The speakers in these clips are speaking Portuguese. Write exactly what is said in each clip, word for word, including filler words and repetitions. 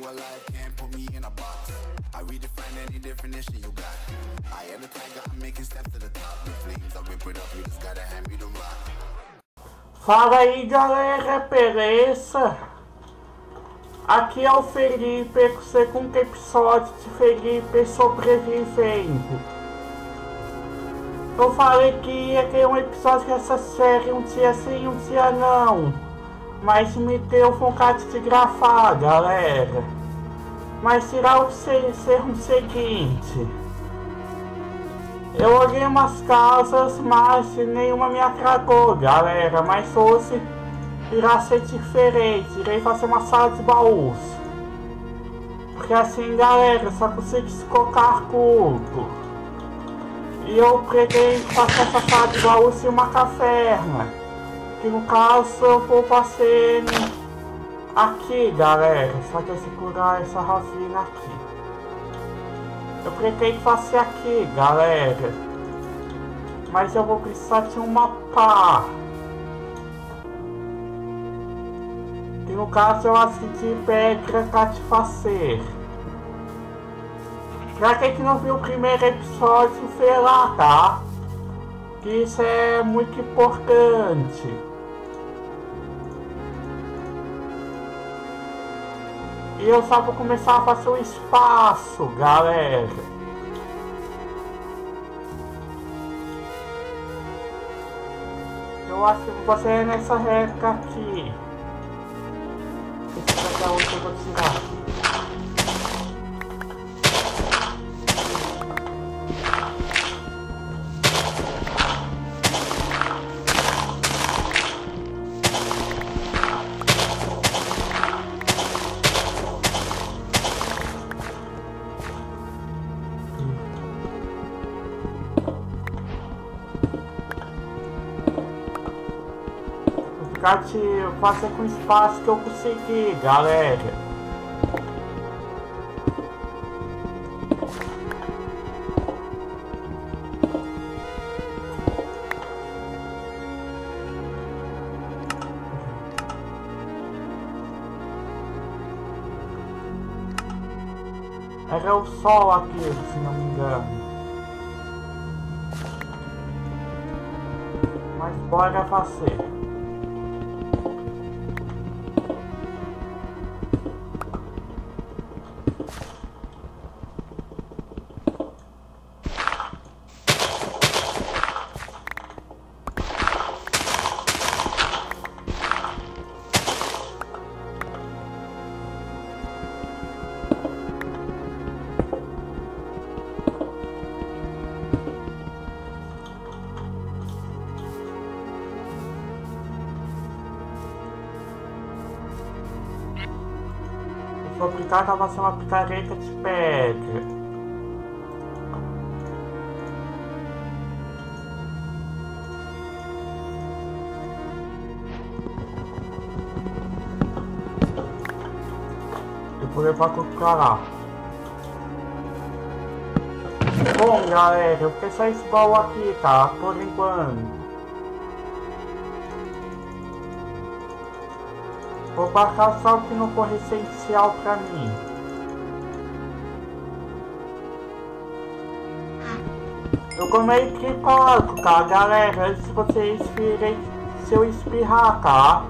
alive, can't put me in a box. I redefine any definition you got. I am the tiger, I'm making steps to the top. The flames, I rip it up, you just gotta hand me the rock. Fala aí galera, beleza? Aqui é o Felipe com o segundo episódio de Felipe Sobrevivendo. Eu falei que ia ter um episódio dessa série um dia sim, um dia não. Mas me deu vontade de gravar, galera. Mas será o ser, ser um seguinte. Eu olhei umas casas, mas nenhuma me agradou, galera. Mas hoje irá ser diferente. Irei fazer uma sala de baús. Porque assim, galera, só consigo colocar curto. E eu pretendo fazer essa sala de baús em uma caverna. Que no caso eu vou fazer aqui, galera. Só que eu segurar essa ravina aqui. Eu pretendo fazer aqui, galera. Mas eu vou precisar de uma pá. Que no caso eu acho de pedra pra te fazer. Pra quem que não viu o primeiro episódio, vê lá, tá? Que isso é muito importante. E eu só vou começar a fazer o espaço, galera. Eu acho que vou fazer nessa reta aqui. Esse daqui é onde eu vou tirar. De fazer com o espaço que eu consegui, galera. Era o sol aqui, se não me engano. Mas bora fazer. Vou aplicar a fazer uma picareta de pedra. Eu vou levar tudo pra lá. Bom, galera, eu vou deixar esse baú aqui, tá? Por enquanto. Vou marcar só o que não for essencial pra mim. Eu comei tripado, tá, galera? Antes de vocês virem se eu espirrar, tá?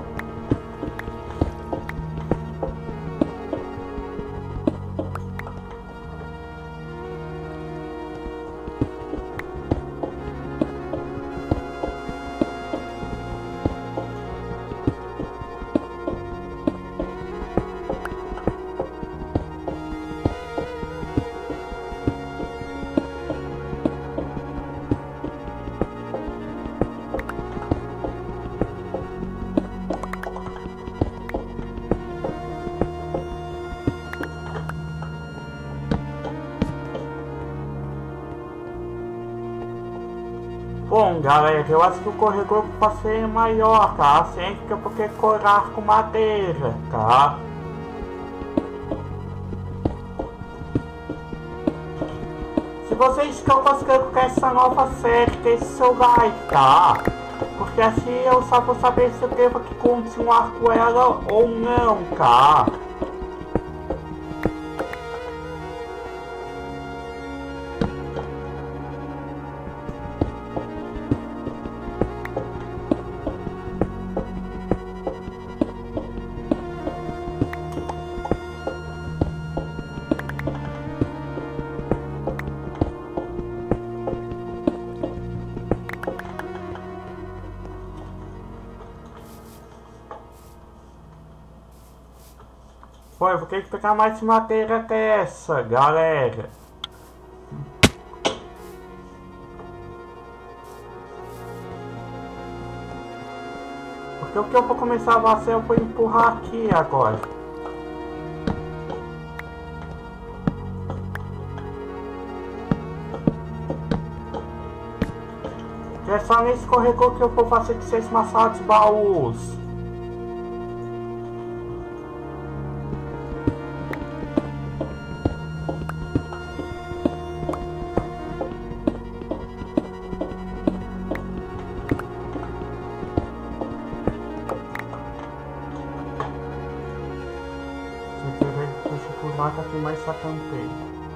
Bom, galera, eu acho que o corredor para ser maior, tá? Sempre que eu vou decorar com madeira, tá? Se vocês estão gostando com essa nova série, deixe seu like, tá? Porque assim eu só vou saber se eu devo que continuar com ela ou não, tá? Pô, eu vou ter que pegar mais madeira dessa, galera. Porque o que eu vou começar a fazer, eu vou empurrar aqui agora. Que é só nesse corredor que eu vou fazer que seis maçados baús. Aqui mais só campei.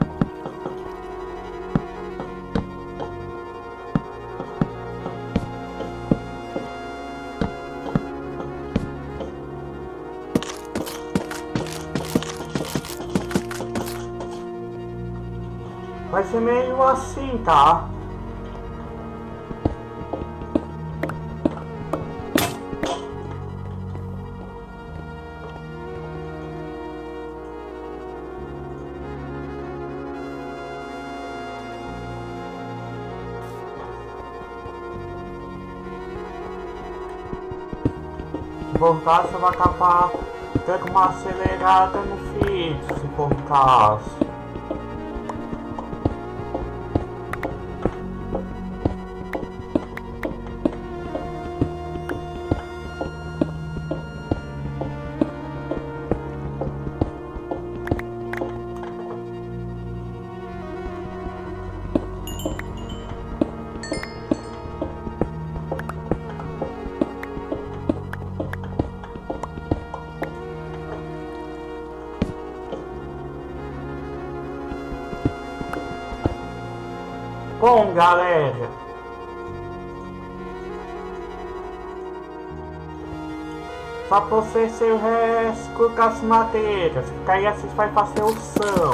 Vai ser meio assim, tá? Por caso você vai acabar dando uma acelerada no vídeo, se for o caso. Bom, galera, só pra você ser o resto com as madeiras, porque aí assim vai fazer o som.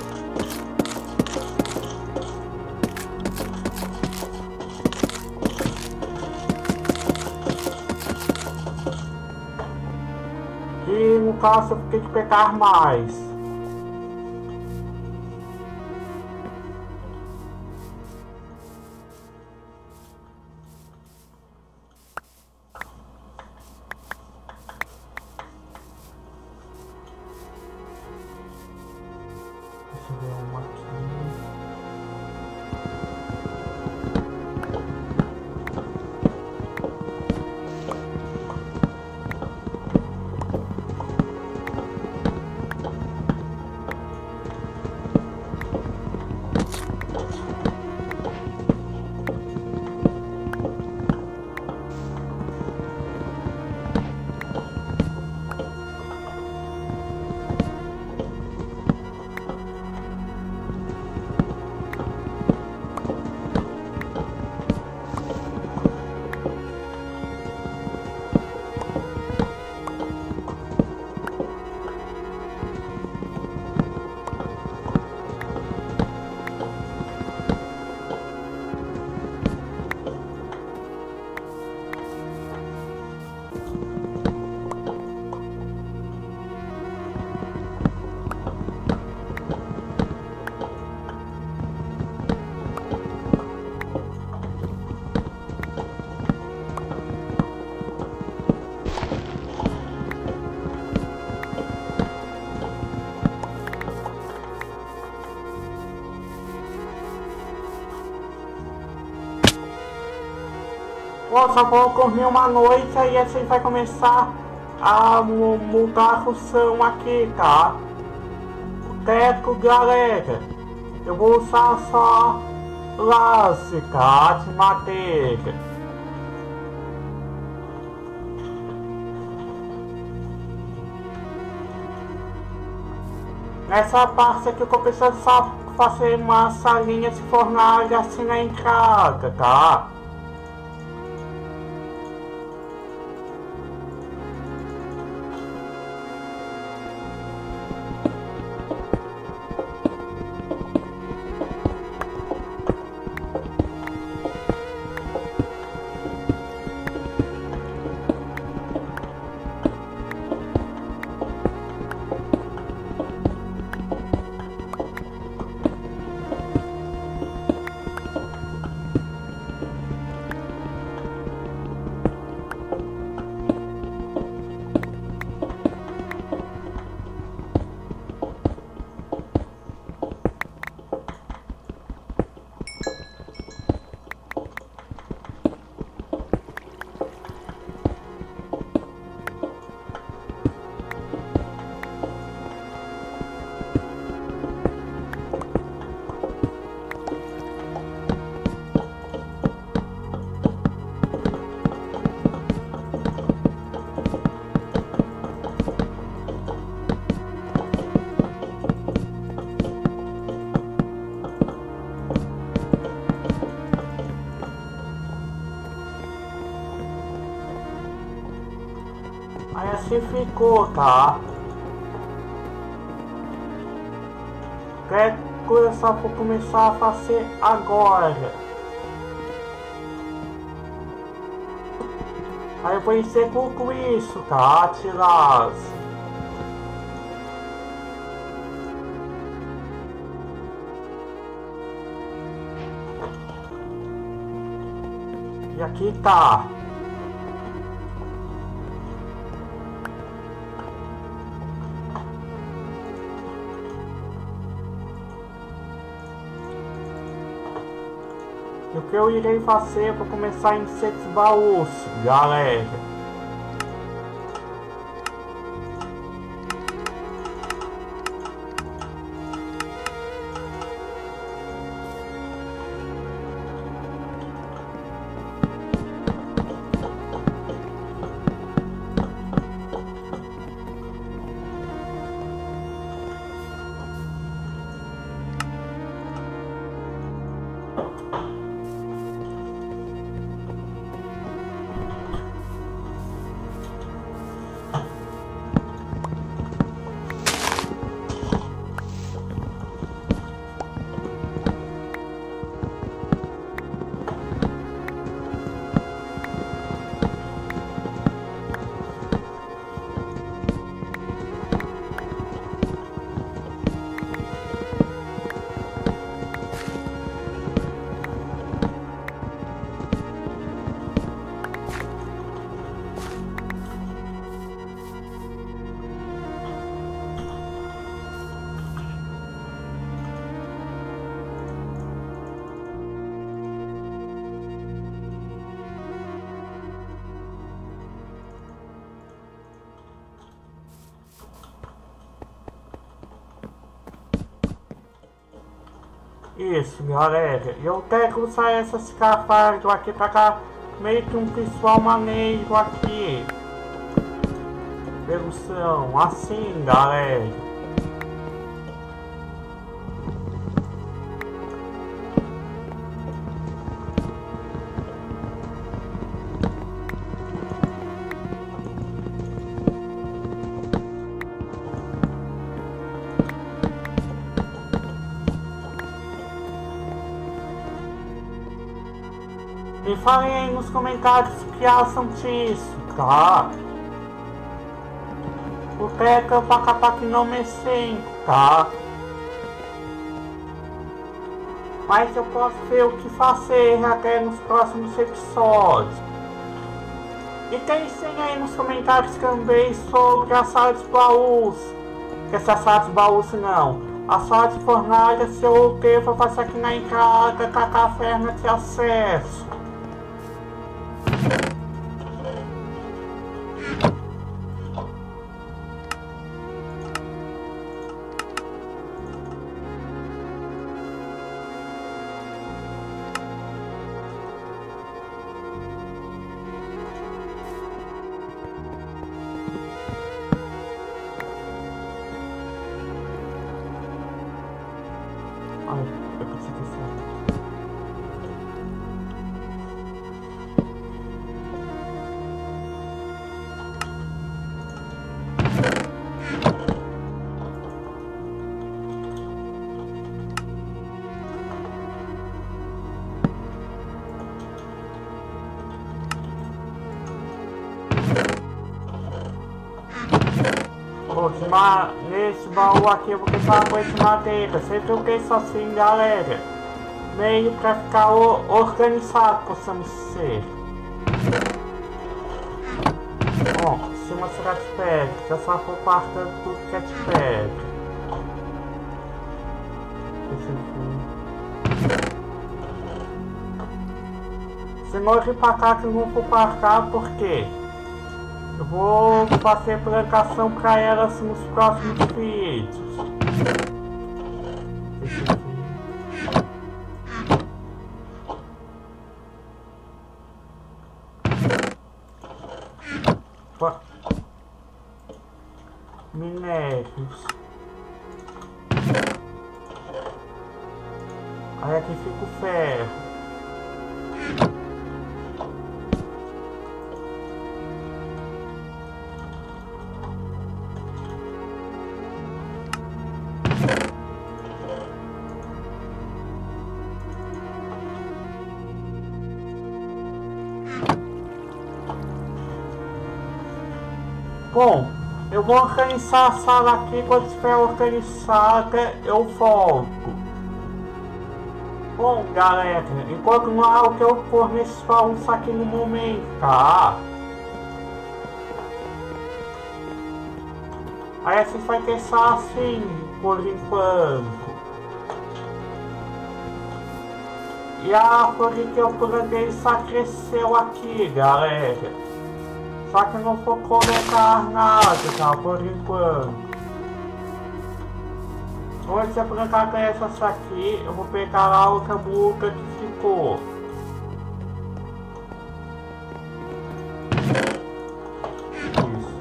E no caso eu tenho que pegar mais. Eu só vou dormir uma noite, aí assim vai começar a mudar o som aqui, tá? O teto, galera, eu vou usar só laço, tá? De madeira. Nessa parte aqui eu vou precisar só fazer uma salinha de fornalha assim na entrada, tá? aqui ficou, tá? Qualquer coisa só vou começar a fazer agora. Aí eu vou encerrar com isso, tá? Tiras. E aqui tá. E o que eu irei fazer para começar em sete baús, galera? Isso, galera. Eu quero usar essas cafardas aqui pra cá, meio que um visual maneiro aqui. Evolução, assim, galera. E falem aí nos comentários o que acham disso, tá? O Teca Pacapac não me cinco, tá? Mas eu posso ver o que fazer até nos próximos episódios. E pensem aí nos comentários também sobre a sala de baús. Que essa sala de baús não. A sala de fornalha, se eu devo fazer aqui na entrada com a caverna de acesso. Nesse baú aqui eu vou tentar com esse madeira. Sempre eu penso assim, galera. Meio pra ficar organizado, possamos ser. Bom, em cima será de pedra. Já só for partando tudo que é de pedra. Se não vir pra cá que eu não vou pra cá, por quê? Eu vou fazer plantação para elas nos próximos vídeos. Minérios. Aí aqui fica o ferro. Bom, eu vou organizar a sala aqui, quando estiver organizada eu volto. Bom, galera, enquanto não há o que eu for nesses baús aqui no momento, tá? Aí a gente vai ter só assim, por enquanto. E a árvore que eu plantei só cresceu aqui, galera. Só que eu não vou coletar nada, tá? Por enquanto. Antes de eu plantar essas aqui, eu vou pegar a outra muca que ficou. Isso.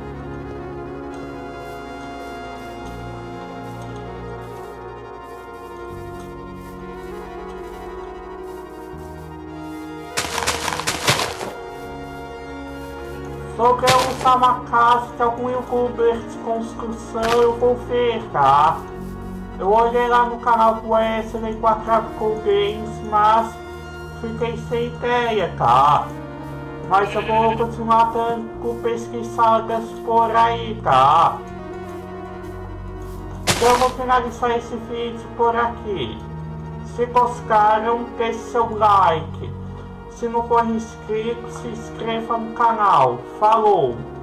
Se eu quero usar uma casa de algum youtuber de construção, eu vou ver, tá? Eu olhei lá no canal do Wesley com a Capcom Games, mas fiquei sem ideia, tá? Mas eu vou continuar dando pesquisadas por aí, tá? Então eu vou finalizar esse vídeo por aqui. Se gostaram, deixe seu like. Se não for inscrito, se inscreva no canal. Falou!